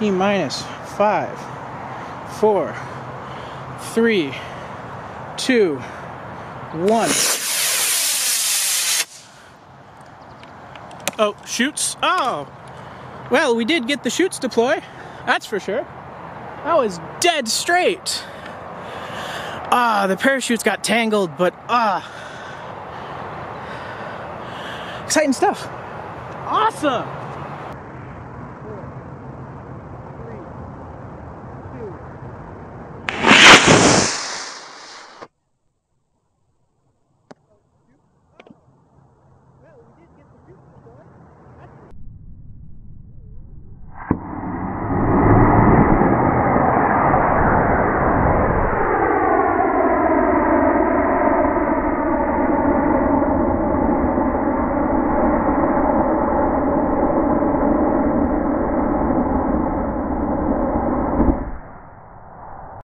T-minus 5, 4, 3, 2, 1. Oh, chutes. Oh! Well, we did get the chutes deploy. That's for sure. That was dead straight. The parachutes got tangled, but exciting stuff. Awesome!